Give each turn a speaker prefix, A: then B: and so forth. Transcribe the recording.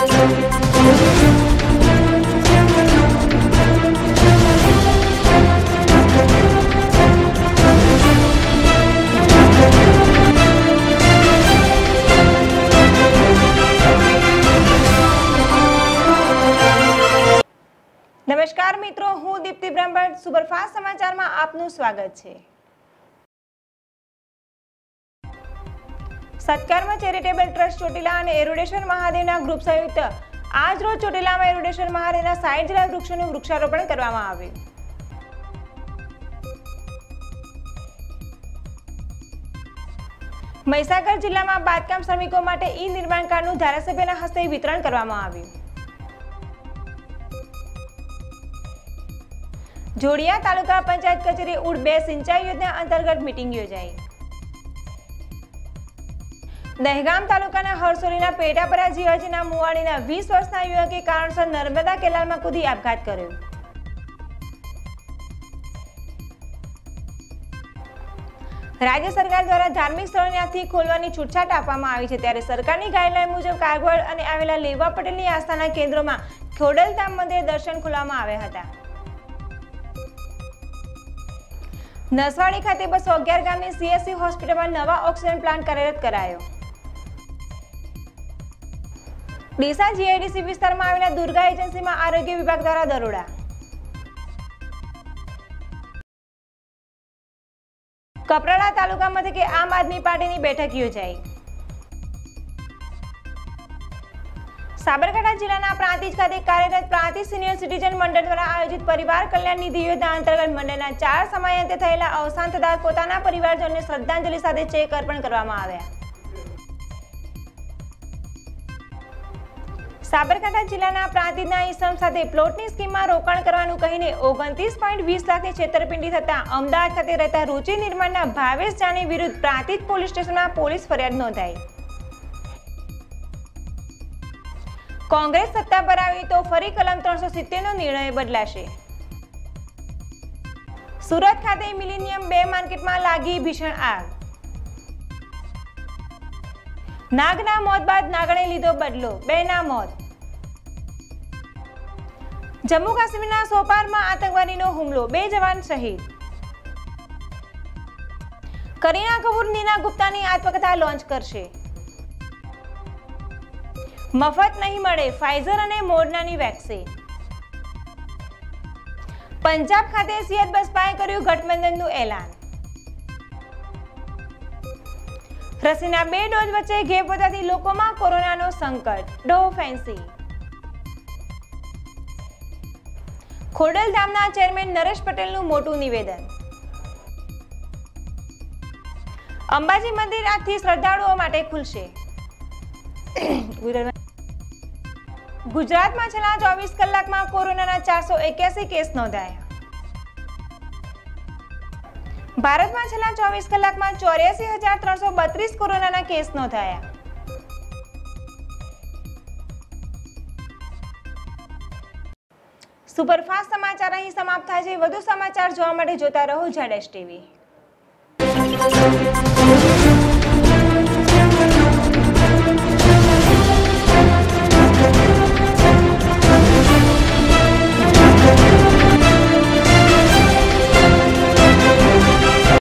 A: नमस्कार मित्रों, हूँ दीप्ति ब्रह्मभट्ट। सुपरफास्ट समाचार में आपનું स्वागत है। सत्कर्म चेरिटेबल ट्रस्ट ચોટીલા અને એરુડેશ્વર મહાદેવના ગ્રુપ સંયુક્ત આજ રોજ ચોટીલામાં એરુડેશ્વર મહાદેવના 60 જેટલા વૃક્ષોનું વૃક્ષારોપણ કરવામાં આવ્યું। મહીસાગર જિલ્લામાં બાંધકામ શ્રમિકો માટે ઈ નિર્માણ કાર્ડનું ધારાસભ્યના હસ્તે વિતરણ કરવામાં આવ્યું। જોડિયા તાલુકા પંચાયત કચેરી ઉડ 2 સિંચાઈ યોજના અંતર્ગત મીટિંગ યોજાઈ। દહેગામ તાલુકાના હરસોલીના પેટાપરા જીવાજીના મુવાડીના 20 વર્ષના યુવકે કારણસર નર્મદા કેનાલમાં કૂદી આપઘાત કર્યો। રાજ્ય સરકાર દ્વારા ધાર્મિક સ્થળોથી ખોલવાની છૂટછાટ આપવામાં આવી છે, ત્યારે સરકારની ગાઈડલાઈન મુજબ કાગવડ અને આવેલા લેવા પટેલની આસ્થાના કેન્દ્રોમાં ખોડલધામ મંદિર દર્શન ખોલવામાં આવ્યા હતા। નસવાડી ખાતે 211 ગામની CSC હોસ્પિટલમાં નવા ઓક્સિજન પ્લાન્ટ કાર્યરત કરાયો। ડીસા GIDC વિસ્તારમાં આવેલા દુર્ગા એજન્સીમાં આરોગ્ય વિભાગ દ્વારા દરોડા। કપરાડા તાલુકા મથકે આમ આદમી પાર્ટીની બેઠક યોજાઈ। સાબરકાંઠા જિલ્લાના પ્રાંતિજ ખાતે કાર્યરત પ્રાંતિજ સિનિયર સિટીઝન મંડળ દ્વારા આયોજિત પરિવાર કલ્યાણ નિધિ યોજના અંતર્ગત મંડળના 4 સમયાંતે થયેલા અવસાન થતા પોતાના પરિવારજનોને શ્રદ્ધાંજલિ સાથે ચેક અર્પણ કરવામાં આવ્યા। સાબરકાંઠા જિલ્લાના પ્રાંતિજના ઈસમ સાથે પ્લોટની સ્કીમમાં રોકાણ કરવાનું કહીને 29.20 લાખની છેતરપિંડી થતા અમદાવાદ ખાતે રહેતા રુચિ નિર્માણના ભાવેશ જાની વિરુદ્ધ પ્રાંતિજ પોલીસ સ્ટેશનમાં પોલીસ ફરિયાદ નોંધાઈ। कांग्रेस सत्ता पर आई तो फरी कलम 370 नो निर्णय बदलाशे। सूरत खाते मिलेनियम 2 मार्केट में लागी भीषण आग। नागना मौत बाद नागणे लीधो बदलो, 2 ना मौत। जम्मू काश्मीरना सोपार में आतंकवादीनो हुमलो, 2 जवान शहीद। करीना कपूर नीना गुप्तानी आत्मकथा लॉन्च करशे। मफत नहीं मळे फाइजर અને મોડર્નાની વેક્સિન। પંજાબ ખાતે સિયાત બસપાએ કર્યું ગઠબંધનનું એલાન। રસીના 2 ડોઝ વચ્ચે ગેપ વધવાથી લોકોમાં કોરોનાનો સંકટ, ડો ફેન્સી। ખોડલધામના ચેરમેન નરેશ પટેલનું મોટું નિવેદન। અંબાજી મંદિર આજથી શ્રદ્ધાળુઓ માટે ખુલશે। गुजरात में छेल्ला 24 कलाक में कोरोना 481 केस नोंधाया। भारत में छेल्ला 24 कलाक में 84,332 कोरोना केस नोंधाया। सुपरफास्ट समाचार अहीं समाप्त थाय छे। વધુ સમાચાર જોવા માટે જોતા રહો ZS TV।